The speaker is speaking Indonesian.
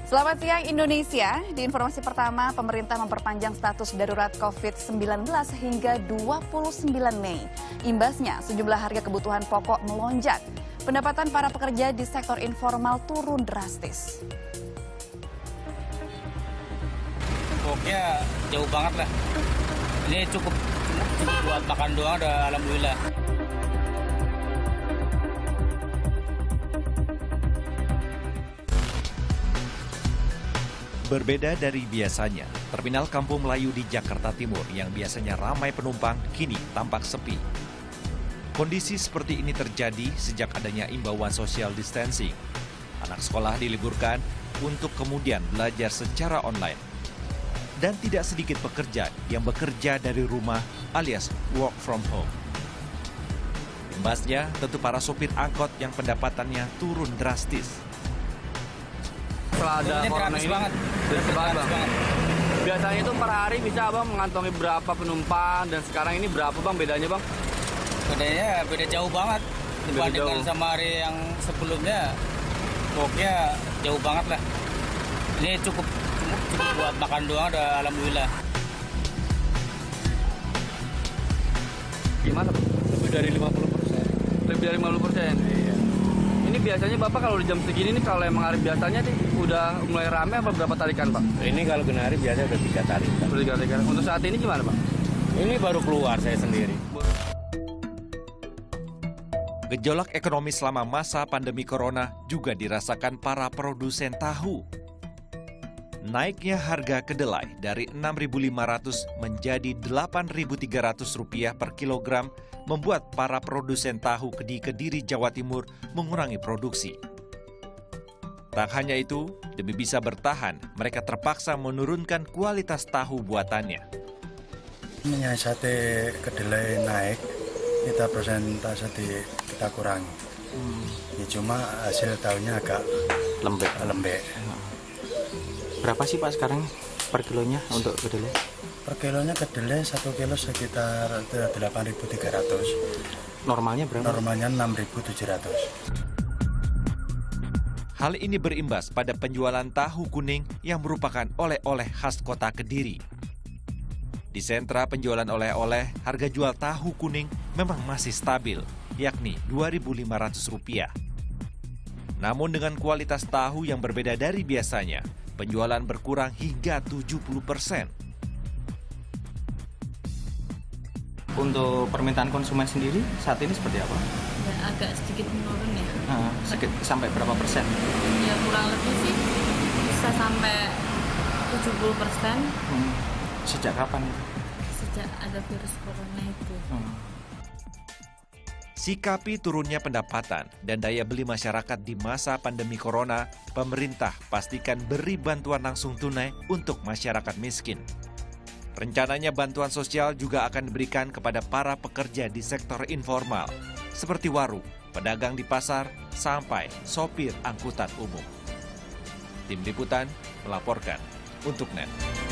Selamat siang Indonesia. Di informasi pertama, pemerintah memperpanjang status darurat COVID-19 hingga 29 Mei. Imbasnya, sejumlah harga kebutuhan pokok melonjak. Pendapatan para pekerja di sektor informal turun drastis. Pokoknya jauh banget lah. Ini cukup buat makan doang udah alhamdulillah. Berbeda dari biasanya, Terminal Kampung Melayu di Jakarta Timur yang biasanya ramai penumpang kini tampak sepi. Kondisi seperti ini terjadi sejak adanya imbauan social distancing. Anak sekolah diliburkan untuk kemudian belajar secara online. Dan tidak sedikit pekerja yang bekerja dari rumah alias work from home. Imbasnya tentu para sopir angkot yang pendapatannya turun drastis. Setelah ada corona ini banget. Biasanya itu per hari bisa Abang mengantongi berapa penumpang dan sekarang ini berapa Bang bedanya Bang? Bedanya beda jauh banget dibandingkan sama hari yang sebelumnya. Pokoknya jauh banget lah. Ini cukup buat makan doang udah alhamdulillah. Gimana Bang? Lebih dari 50%. Lebih dari 50%? Iya. Ini biasanya Bapak kalau di jam segini nih kalau emang hari biasanya nih udah mulai rame apa berapa tarikan Pak? Ini kalau gena hari biasa udah 3 tarikan. Udah 3 tarikan. Untuk saat ini gimana Pak? Ini baru keluar saya sendiri. Gejolak ekonomi selama masa pandemi corona juga dirasakan para produsen tahu. Naiknya harga kedelai dari Rp6.500 menjadi Rp8.300 per kilogram membuat para produsen tahu di Kediri, Jawa Timur mengurangi produksi. Tak hanya itu, demi bisa bertahan, mereka terpaksa menurunkan kualitas tahu buatannya. Menyiasati kedelai naik, kita persentase kita kurangi. Ya, cuma hasil tahunya agak lembek. Berapa sih Pak sekarang per kilonya untuk kedelai? Per kilonya kedelai 1 kilo sekitar 8.300. Normalnya berapa? Normalnya 6.700. Hal ini berimbas pada penjualan tahu kuning yang merupakan oleh-oleh khas kota Kediri. Di sentra penjualan oleh-oleh, harga jual tahu kuning memang masih stabil, yakni Rp2.500. Namun dengan kualitas tahu yang berbeda dari biasanya, penjualan berkurang hingga 70%. Untuk permintaan konsumen sendiri saat ini seperti apa? Ya, agak sedikit menurun ya. Sampai berapa persen? Ya kurang lebih sih bisa sampai 70%. Sejak kapan? Sejak ada virus corona itu. Sikapi turunnya pendapatan dan daya beli masyarakat di masa pandemi corona, pemerintah pastikan beri bantuan langsung tunai untuk masyarakat miskin. Rencananya bantuan sosial juga akan diberikan kepada para pekerja di sektor informal, seperti warung, pedagang di pasar, sampai sopir angkutan umum. Tim Liputan melaporkan untuk NET.